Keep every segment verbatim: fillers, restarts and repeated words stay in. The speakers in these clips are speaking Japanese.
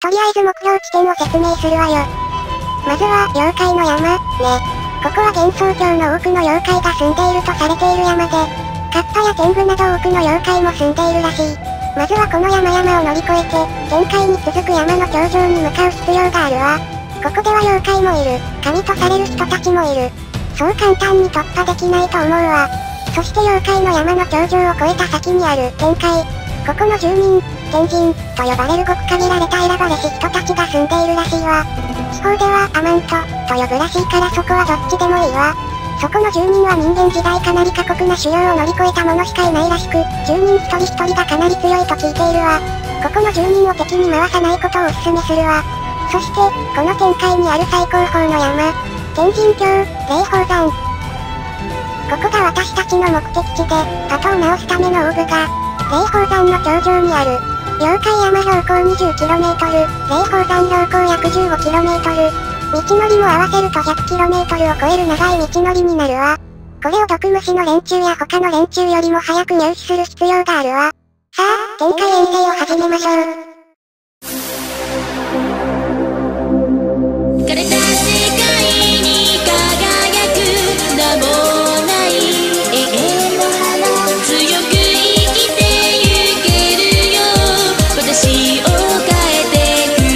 とりあえず目標地点を説明するわよ。まずは、妖怪の山、ね。ここは幻想郷の多くの妖怪が住んでいるとされている山で、カッパや天狗など多くの妖怪も住んでいるらしい。まずはこの山々を乗り越えて、限界に続く山の頂上に向かう必要があるわ。ここでは妖怪もいる、神とされる人たちもいる。そう簡単に突破できないと思うわ。そして妖怪の山の頂上を越えた先にある、天界。ここの住民、天人、と呼ばれるごく限られた選ばれし人たちが住んでいるらしいわ。地方ではアマント、と呼ぶらしいからそこはどっちでもいいわ。そこの住人は人間時代かなり過酷な修行を乗り越えた者しかいないらしく、住人一人一人がかなり強いと聞いているわ。ここの住人を敵に回さないことをお勧めするわ。そして、この天界にある最高峰の山、天神峡、霊峰山。ここが私たちの目的地で、鳩を直すためのオーブが、霊峰山の頂上にある。妖怪山標高 にじゅっキロメートル、霊峰山標高約 じゅうごキロメートル。道のりも合わせると ひゃくキロメートル を超える長い道のりになるわ。これを毒虫の連中や他の連中よりも早く入手する必要があるわ。さあ、天界遠征を始めましょう。 枯れた世界に輝く名もない永遠の花、強く生きてゆけるよ、私を変えてく。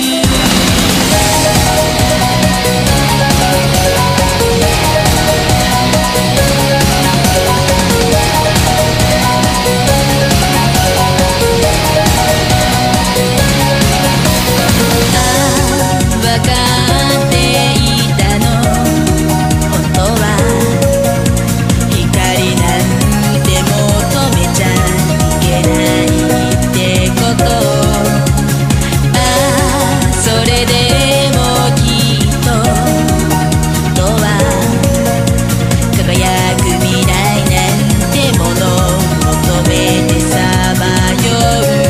わかっていたの、本当は光なんて求めちゃいけないってこと。ああ、それでもきっと本当は輝く未来なんてものを求めてさまよう。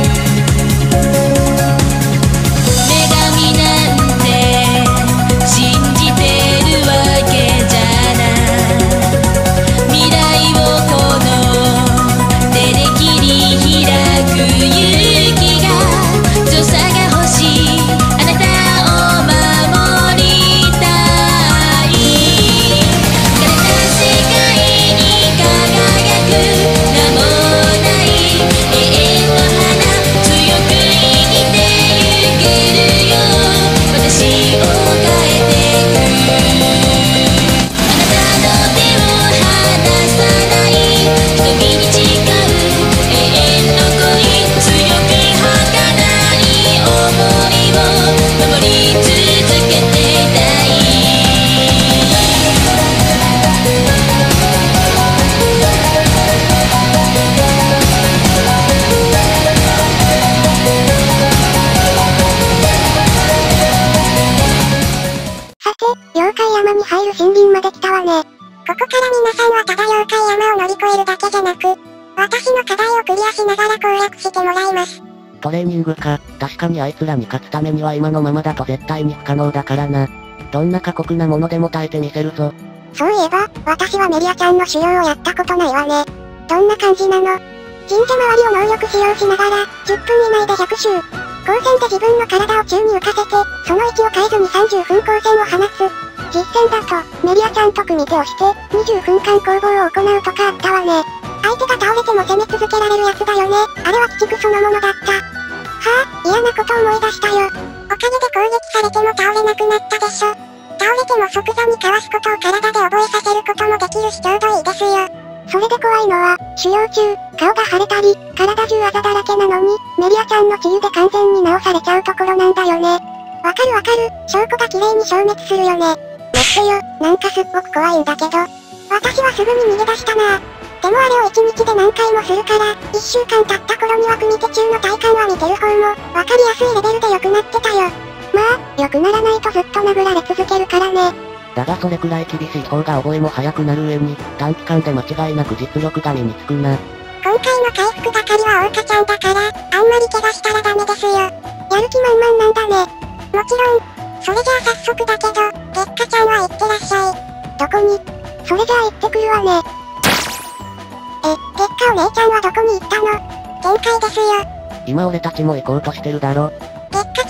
妖怪山に入る森林まで来たわね。ここから皆さんはただ妖怪山を乗り越えるだけじゃなく、私の課題をクリアしながら攻略してもらいます。 トレーニングか、確かにあいつらに勝つためには今のままだと絶対に不可能だからな。どんな過酷なものでも耐えてみせるぞ。 そういえば、私はメリアちゃんの修行をやったことないわね。どんな感じなの？神社周りを能力使用しながら、じゅっぷん以内でひゃく周。光線で自分の体を宙に浮かせて、その位置を変えずにさんじゅっぷん光線を放つ。実戦だと、メリアちゃんと組み手をして、にじゅっぷんかん攻防を行うとかあったわね。相手が倒れても攻め続けられるやつだよね。あれは鬼畜そのものだった。はぁ、嫌なこと思い出したよ。おかげで攻撃されても倒れなくなったでしょ。倒れても即座にかわすことを体で覚えさせることもできるしちょうどいいですよ。それで怖いのは、修行中、顔が腫れたり、体中あざだらけなのに、メリアちゃんの治癒で完全に治されちゃうところなんだよね。わかるわかる、証拠が綺麗に消滅するよね。待ってよ、なんかすっごく怖いんだけど。私はすぐに逃げ出したな。でもあれを一日で何回もするから、一週間経った頃には組手中の体感は見てる方も、わかりやすいレベルで良くなってたよ。まあ、良くならないとずっと殴られ続けるからね。 だがそれくらい厳しい方が覚えも早くなる上に、短期間で間違いなく実力が身につくな。 今回の回復係はオオカちゃんだから、あんまり怪我したらダメですよ。やる気満々なんだね。もちろん、それじゃあ早速だけど、月花ちゃんは行ってらっしゃい。どこに？それじゃあ行ってくるわね。え、月花お姉ちゃんはどこに行ったの？限界ですよ。 今俺たちも行こうとしてるだろ。 月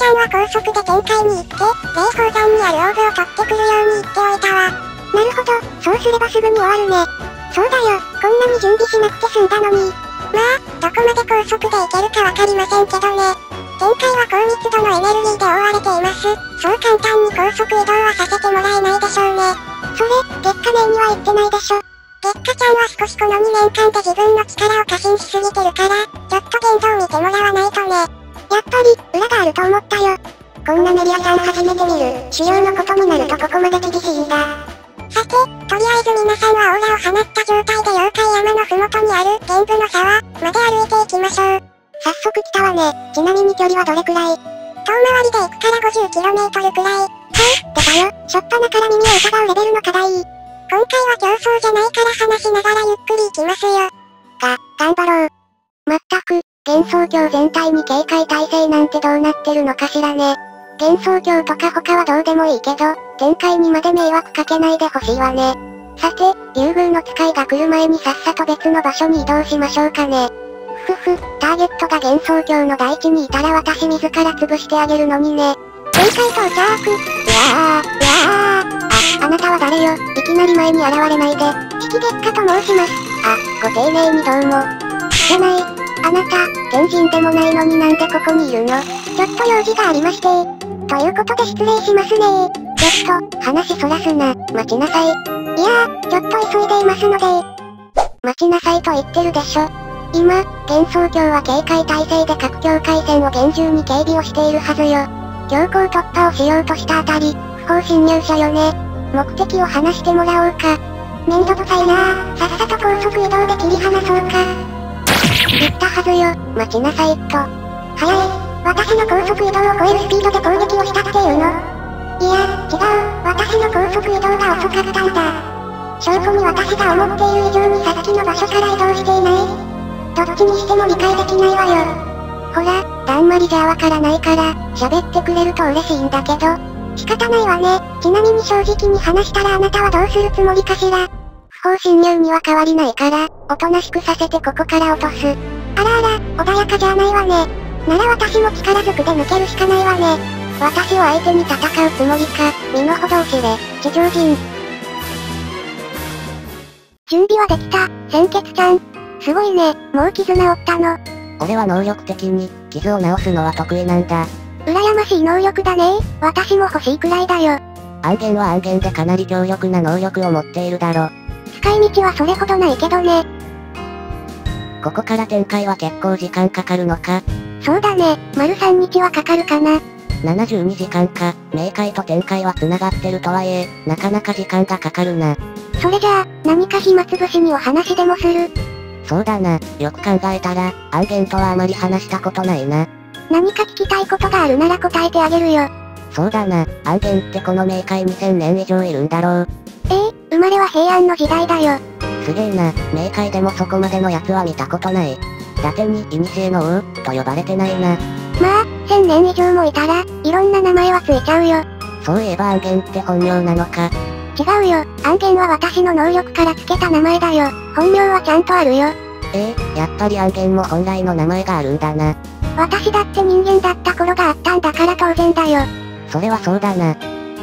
ゃんは高速で展開に行って、霊宝山にあるオーブを取ってくるように言っておいたわ。なるほど、そうすればすぐに終わるね。そうだよ、こんなに準備しなくて済んだのに。まあ、どこまで高速で行けるかわかりませんけどね。展開は高密度のエネルギーで覆われています。そう簡単に高速移動はさせてもらえないでしょうね。それ、月下面には言ってないでしょ。月下ちゃんは少しこのにねんかんで自分の力を過信しすぎてるから、ちょっと現状見てもらわないとね。やっぱり、裏があると思ったよ。こんなメディアさん初めて見る。主要のことになるとここまで厳しいんだ。さて、とりあえず皆さんはオーラを放った状態で妖怪山のふもとにある玄武の沢まで歩いていきましょう。早速来たわね。ちなみに距離はどれくらい？遠回りで行くから ごじゅっキロメートル くらい。はい、出たよ。しょっぱなから耳を疑うレベルの課題。今回は競争じゃないから話しながらゆっくり行きますよ。が、頑張ろう。まったく、幻想郷全体に警戒態勢なんてどうなってるのかしらね。幻想郷とか他はどうでもいいけど、展開にまで迷惑かけないでほしいわね。さて、竜宮の使いが来る前にさっさと別の場所に移動しましょうかね。ふふ、ターゲットが幻想郷の大地にいたら私自ら潰してあげるのにね。展開到着。うわー、うわー。あ、あなたは誰よ。いきなり前に現れないで。引き月下と申します。あ、ご丁寧にどうも。じゃない。あなた、天神でもないのになんでここにいるの？ちょっと用事がありまして。ということで失礼しますねー。ちょっと、話そらすな、待ちなさい。いやー、ちょっと急いでいますので待ちなさいと言ってるでしょ。今、幻想郷は警戒態勢で各境界線を厳重に警備をしているはずよ。強行突破をしようとしたあたり、不法侵入者よね。目的を話してもらおうか。めんどくさいなー。さっさと高速移動で切り離そうか。言ったはずよ、待ちなさいっと。早い。私の高速移動を超えるスピードで攻撃をしたっていうの？いや、違う。私の高速移動が遅かったんだ。証拠に私が思っている以上にさっきの場所から移動していない？どっちにしても理解できないわよ。ほら、だんまりじゃわからないから、喋ってくれると嬉しいんだけど。仕方ないわね。ちなみに正直に話したらあなたはどうするつもりかしら？不法侵入には変わりないから、おとなしくさせてここから落とす。あらあら、穏やかじゃないわね。なら私も力ずくで抜けるしかないわね。私を相手に戦うつもりか、身の程を知れ、地上人。準備はできた、鮮血ちゃん。すごいね、もう傷治ったの。 俺は能力的に、傷を治すのは得意なんだ。 羨ましい能力だね。私も欲しいくらいだよ。 暗源は暗源でかなり強力な能力を持っているだろ。 使い道はそれほどないけどね。 ここから展開は結構時間かかるのか？ そうだね、丸さんにちはかかるかな。 ななじゅうにじかんか。冥界と展開は繋がってるとはいえ、なかなか時間がかかるな。 それじゃあ、何か暇つぶしにお話でもする？ そうだな、よく考えたら、暗源とはあまり話したことないな。 何か聞きたいことがあるなら答えてあげるよ。 そうだな、暗源ってこの冥界にせんねん以上いるんだろう。 ええ、生まれは平安の時代だよ。 すげえな、冥界でもそこまでのやつは見たことない。伊達に、古の王、と呼ばれてないな。 まあ、せんねん以上もいたら、いろんな名前はついちゃうよ。 そういえば暗源って本名なのか。 違うよ、暗源は私の能力からつけた名前だよ。本名はちゃんとあるよ。 ええ、やっぱり暗源も本来の名前があるんだな。 私だって人間だった頃があったんだから当然だよ。 それはそうだな。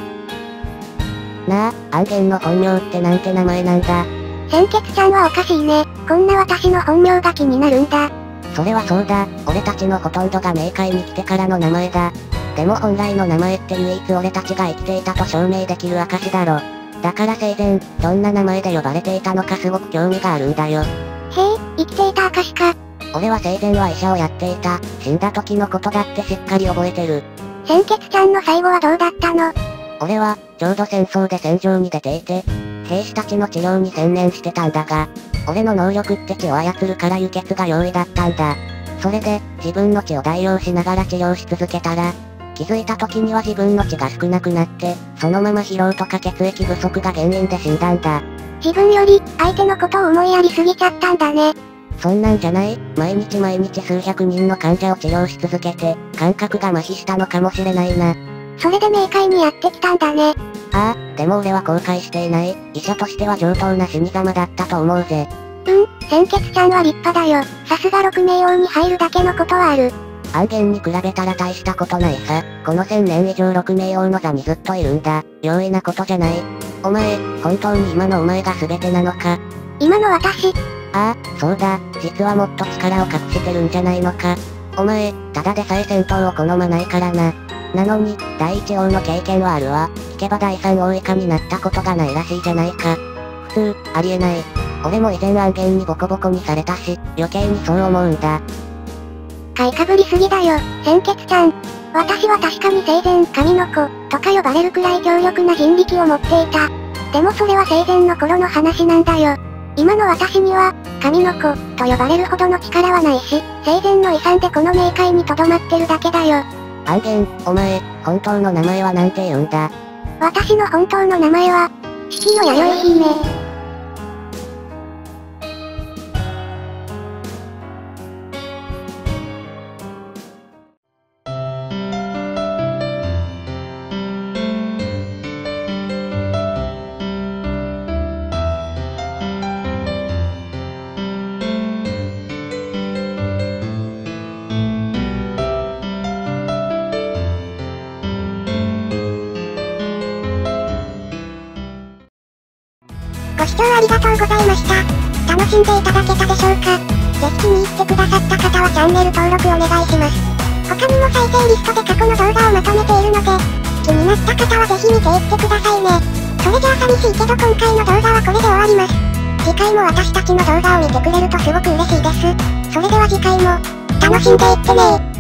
なあ、暗源の本名ってなんて名前なんだ？ 鮮血ちゃんはおかしいね。こんな私の本名が気になるんだ。 それはそうだ、俺たちのほとんどが冥界に来てからの名前だ。でも本来の名前って唯一俺たちが生きていたと証明できる証だろ。だから生前、どんな名前で呼ばれていたのかすごく興味があるんだよ。へえ、 生きていた証か。 俺は生前は医者をやっていた。死んだ時のことだってしっかり覚えてる。 鮮血ちゃんの最後はどうだったの？ 俺は、ちょうど戦争で戦場に出ていて、兵士たちの治療に専念してたんだが、俺の能力って血を操るから輸血が容易だったんだ。それで、自分の血を代用しながら治療し続けたら、気づいた時には自分の血が少なくなって、そのまま疲労とか血液不足が原因で死んだんだ。 自分より、相手のことを思いやりすぎちゃったんだね。 そんなんじゃない？毎日毎日数百人の患者を治療し続けて、感覚が麻痺したのかもしれないな。 それで冥界にやってきたんだね。 ああ、でも俺は後悔していない。医者としては上等な死に様だったと思うぜ。 うん、鮮血ちゃんは立派だよ。さすがろく名王に入るだけのことはある。 案件に比べたら大したことないさ。このせんねん以上ろくめい王の座にずっといるんだ。容易なことじゃない。お前、本当に今のお前が全てなのか？ 今の私。 ああ、そうだ。実はもっと力を隠してるんじゃないのか。お前、ただでさえ戦闘を好まないからな。なのに、第一王の経験はあるわ。聞けば第三王以下になったことがないらしいじゃないか。普通、ありえない。俺も以前案件にボコボコにされたし、余計にそう思うんだ。 買いかぶりすぎだよ、鮮血ちゃん。私は確かに生前、神の子、とか呼ばれるくらい強力な人力を持っていた。でもそれは生前の頃の話なんだよ。今の私には、神の子、と呼ばれるほどの力はないし、生前の遺産でこの冥界に留まってるだけだよ。 案件、お前、本当の名前はなんて言うんだ？ 私の本当の名前は、四季の弥生姫。ご視聴ありがとうございました。楽しんでいただけたでしょうか？ぜひ気に入ってくださった方はチャンネル登録お願いします。他にも再生リストで過去の動画をまとめているので、気になった方はぜひ見ていってくださいね。それじゃあ寂しいけど今回の動画はこれで終わります。次回も私たちの動画を見てくれるとすごく嬉しいです。それでは次回も、楽しんでいってねー。